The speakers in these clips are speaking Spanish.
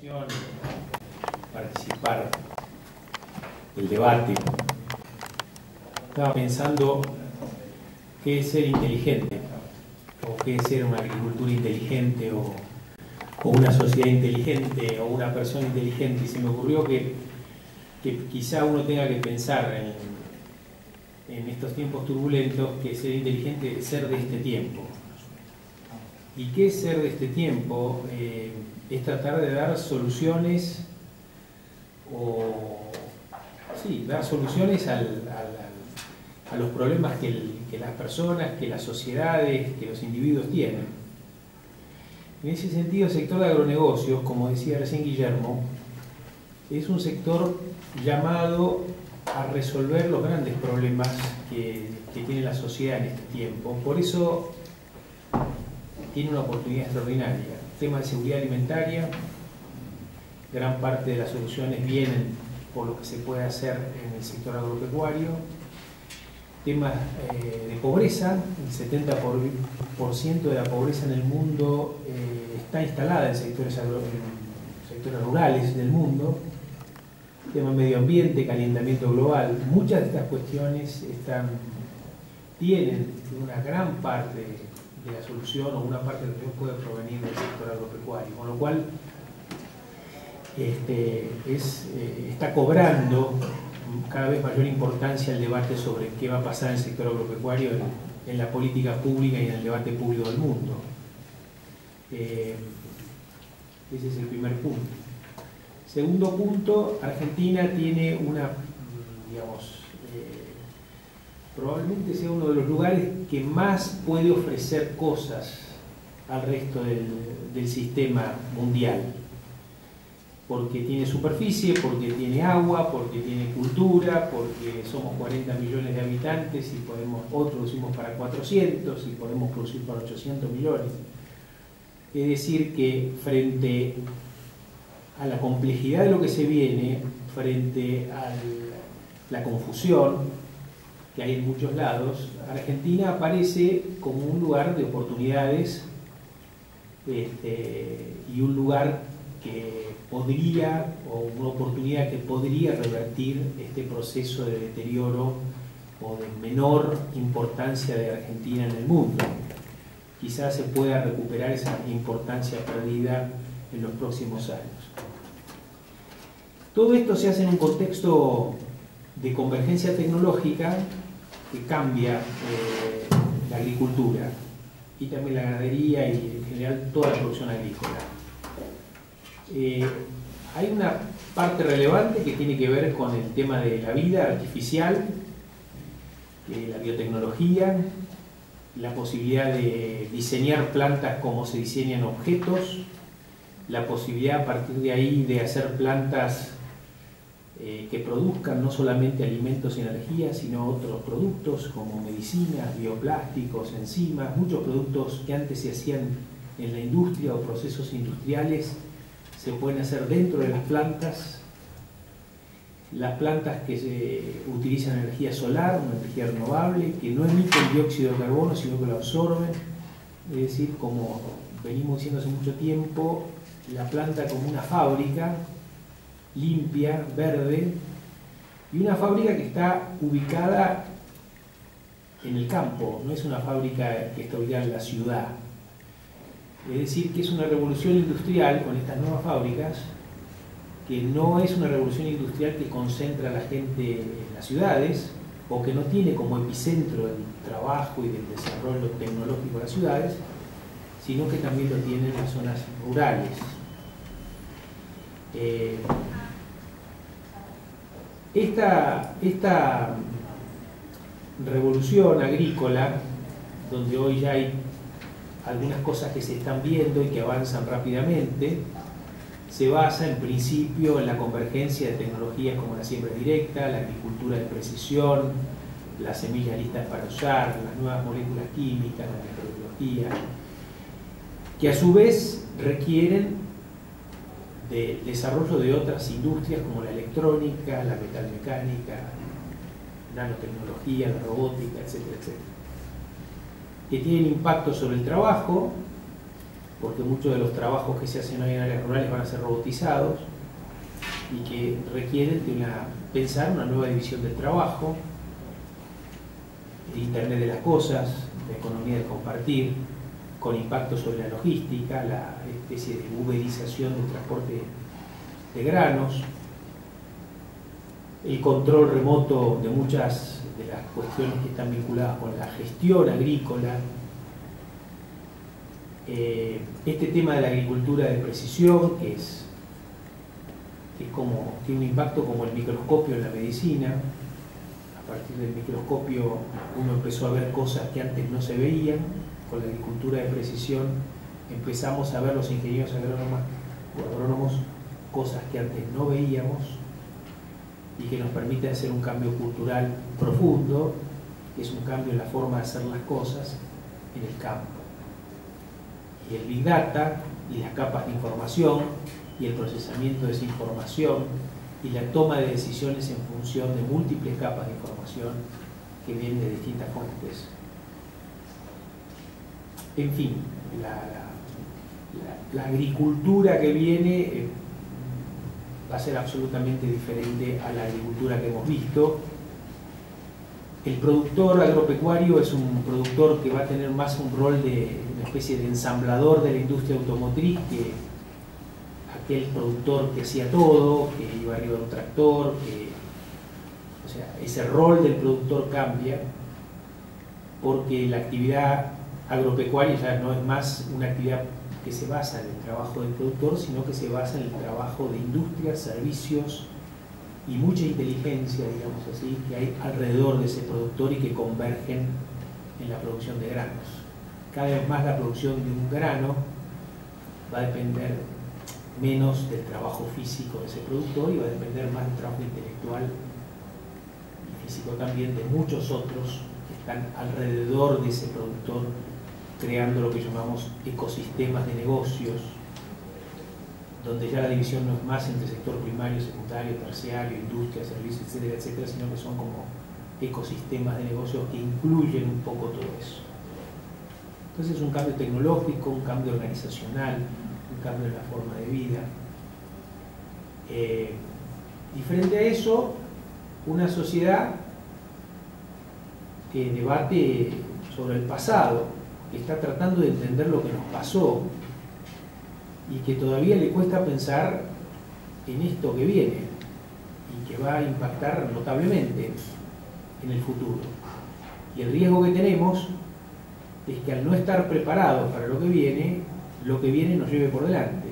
ocasión participar del debate. Estaba pensando qué es ser inteligente, o qué es ser una agricultura inteligente, o una sociedad inteligente, o una persona inteligente, y se me ocurrió que quizá uno tenga que pensar en estos tiempos turbulentos que ser inteligente es ser de este tiempo. ¿Y qué es ser de este tiempo? Es tratar de dar soluciones dar soluciones a los problemas que las personas, que las sociedades, que los individuos tienen. En ese sentido, el sector de agronegocios, como decía recién Guillermo, es un sector llamado a resolver los grandes problemas que tiene la sociedad en este tiempo. Por eso tiene una oportunidad extraordinaria. Tema de seguridad alimentaria, gran parte de las soluciones vienen por lo que se puede hacer en el sector agropecuario. Temas de pobreza, el 70% de la pobreza en el mundo está instalada en sectores rurales del mundo. Tema medio ambiente, calentamiento global, muchas de estas cuestiones tienen una gran parte de la solución, o una parte de la solución puede provenir del sector agropecuario, con lo cual está cobrando cada vez mayor importancia el debate sobre qué va a pasar en el sector agropecuario en la política pública y en el debate público del mundo. Ese es el primer punto. Segundo punto, Argentina tiene probablemente sea uno de los lugares que más puede ofrecer cosas al resto del sistema mundial. Porque tiene superficie, porque tiene agua, porque tiene cultura, porque somos 40 millones de habitantes y producimos para 400 y podemos producir para 800 millones. Es decir, que frente a la complejidad de lo que se viene, frente a la confusión que hay en muchos lados, Argentina aparece como un lugar de oportunidades y un lugar una oportunidad que podría revertir este proceso de deterioro o de menor importancia de Argentina en el mundo. Quizás se pueda recuperar esa importancia perdida en los próximos años. Todo esto se hace en un contexto de convergencia tecnológica que cambia la agricultura y también la ganadería y en general toda la producción agrícola. Hay una parte relevante que tiene que ver con el tema de la vida artificial, la biotecnología, la posibilidad de diseñar plantas como se diseñan objetos, la posibilidad a partir de ahí de hacer plantas que produzcan no solamente alimentos y energía, sino otros productos como medicinas, bioplásticos, enzimas, muchos productos que antes se hacían en la industria o procesos industriales se pueden hacer dentro de las plantas que se utilizan energía solar, una energía renovable, que no emiten dióxido de carbono, sino que lo absorben. Es decir, como venimos diciendo hace mucho tiempo, la planta como una fábrica limpia, verde, y una fábrica que está ubicada en el campo, no es una fábrica que está ubicada en la ciudad. Es decir, que es una revolución industrial con estas nuevas fábricas, que no es una revolución industrial que concentra a la gente en las ciudades, o que no tiene como epicentro el trabajo y del desarrollo tecnológico de las ciudades, sino que también lo tiene en las zonas rurales. Esta revolución agrícola, donde hoy ya hay algunas cosas que se están viendo y que avanzan rápidamente, se basa en principio en la convergencia de tecnologías como la siembra directa, la agricultura de precisión, las semillas listas para usar, las nuevas moléculas químicas, la microbiología, que a su vez requieren de desarrollo de otras industrias como la electrónica, la metalmecánica, nanotecnología, la robótica, etcétera, etcétera, que tienen impacto sobre el trabajo porque muchos de los trabajos que se hacen hoy en áreas rurales van a ser robotizados y que requieren de pensar una nueva división del trabajo, el Internet de las cosas, la economía del compartir, con impacto sobre la logística, la especie de uberización del transporte de granos, el control remoto de muchas de las cuestiones que están vinculadas con la gestión agrícola, este tema de la agricultura de precisión, que tiene un impacto como el microscopio en la medicina. A partir del microscopio uno empezó a ver cosas que antes no se veían. Con la agricultura de precisión empezamos a ver los ingenieros agrónomos cosas que antes no veíamos y que nos permite hacer un cambio cultural profundo, que es un cambio en la forma de hacer las cosas en el campo. Y el Big Data y las capas de información y el procesamiento de esa información y la toma de decisiones en función de múltiples capas de información que vienen de distintas fuentes. En fin, la agricultura que viene va a ser absolutamente diferente a la agricultura que hemos visto. El productor agropecuario es un productor que va a tener más un rol de una especie de ensamblador de la industria automotriz que aquel productor que hacía todo, que iba arriba de un tractor, o sea, ese rol del productor cambia porque la actividad agropecuaria ya no es más una actividad que se basa en el trabajo del productor, sino que se basa en el trabajo de industrias, servicios y mucha inteligencia, digamos así, que hay alrededor de ese productor y que convergen en la producción de granos. Cada vez más la producción de un grano va a depender menos del trabajo físico de ese productor y va a depender más del trabajo intelectual y físico también de muchos otros que están alrededor de ese productor, creando lo que llamamos ecosistemas de negocios, donde ya la división no es más entre sector primario, secundario, terciario, industria, servicios, etcétera, etcétera, sino que son como ecosistemas de negocios que incluyen un poco todo eso. Entonces es un cambio tecnológico, un cambio organizacional, un cambio en la forma de vida. Y frente a eso, una sociedad que debate sobre el pasado, que está tratando de entender lo que nos pasó y que todavía le cuesta pensar en esto que viene y que va a impactar notablemente en el futuro. Y el riesgo que tenemos es que al no estar preparados para lo que viene nos lleve por delante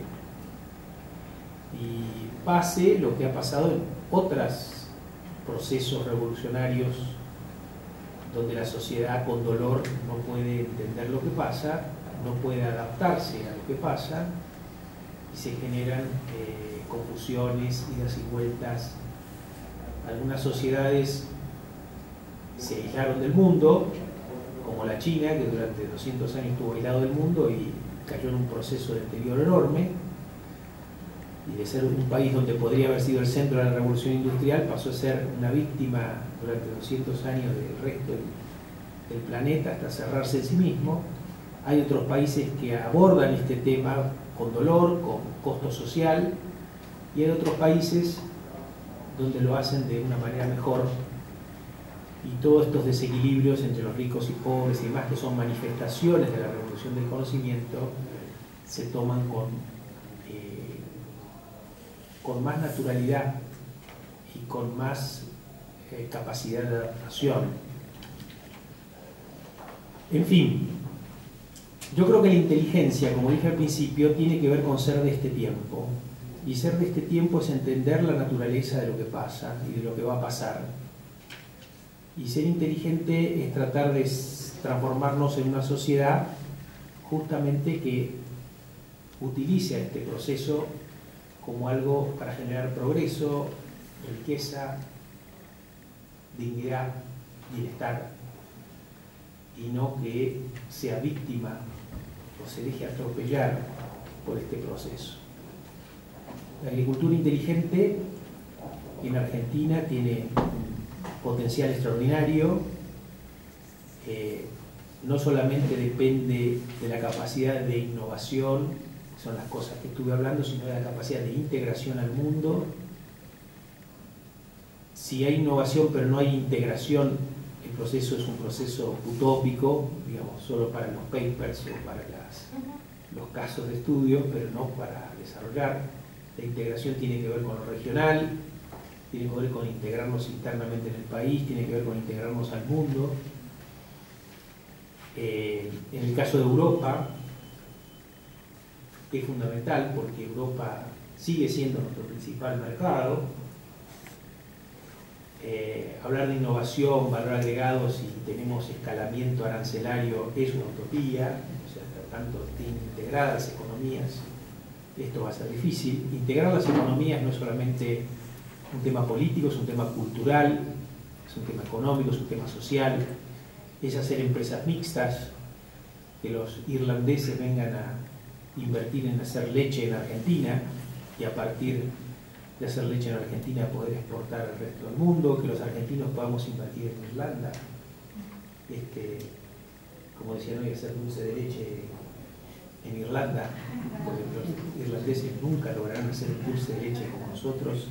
y pase lo que ha pasado en otros procesos revolucionarios donde la sociedad con dolor no puede entender lo que pasa, no puede adaptarse a lo que pasa y se generan confusiones, idas y vueltas. Algunas sociedades se aislaron del mundo, como la China, que durante 200 años estuvo aislado del mundo y cayó en un proceso de deterioro enorme, y de ser un país donde podría haber sido el centro de la revolución industrial pasó a ser una víctima durante 200 años del resto del planeta hasta cerrarse en sí mismo. Hay otros países que abordan este tema con dolor, con costo social, y hay otros países donde lo hacen de una manera mejor, y todos estos desequilibrios entre los ricos y pobres y demás, que son manifestaciones de la revolución del conocimiento, se toman con más naturalidad y con más capacidad de adaptación. En fin, yo creo que la inteligencia, como dije al principio, tiene que ver con ser de este tiempo. Y ser de este tiempo es entender la naturaleza de lo que pasa y de lo que va a pasar. Y ser inteligente es tratar de transformarnos en una sociedad justamente que utilice este proceso como algo para generar progreso, riqueza, dignidad, bienestar, y no que sea víctima o se deje atropellar por este proceso. La agricultura inteligente en Argentina tiene un potencial extraordinario. no solamente depende de la capacidad de innovación, que son las cosas que estuve hablando, sino de la capacidad de integración al mundo. Si hay innovación pero no hay integración, el proceso es un proceso utópico, digamos, solo para los papers o para los casos de estudio, pero no para desarrollar. La integración tiene que ver con lo regional, tiene que ver con integrarnos internamente en el país, tiene que ver con integrarnos al mundo. En el caso de Europa, es fundamental porque Europa sigue siendo nuestro principal mercado. Hablar de innovación, valor agregado, si tenemos escalamiento arancelario, es una utopía. O sea, hasta tanto estén integradas economías, esto va a ser difícil. Integrar las economías no es solamente un tema político, es un tema cultural, es un tema económico, es un tema social, es hacer empresas mixtas, que los irlandeses vengan a invertir en hacer leche en Argentina y a partir de hacer leche en Argentina poder exportar al resto del mundo, que los argentinos podamos invertir en Irlanda, como decían hoy, hacer dulce de leche en Irlanda, porque los irlandeses nunca lograrán hacer dulce de leche como nosotros.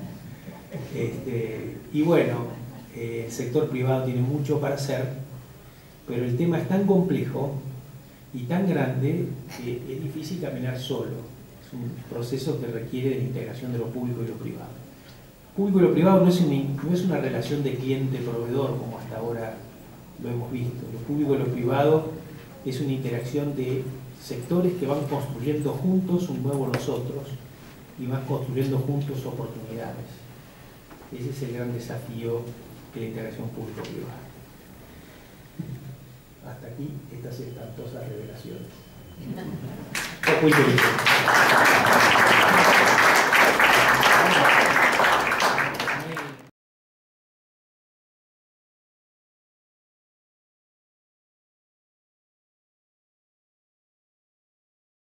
Y bueno, el sector privado tiene mucho para hacer, pero el tema es tan complejo y tan grande que es difícil caminar solo. Es un proceso que requiere de la integración de lo público y lo privado. Lo público y lo privado no es una relación de cliente-proveedor como hasta ahora lo hemos visto. Lo público y lo privado es una interacción de sectores que van construyendo juntos un nuevo nosotros y van construyendo juntos oportunidades. Ese es el gran desafío de la integración público-privada. Hasta aquí estas espantosas revelaciones. Muy inteligente.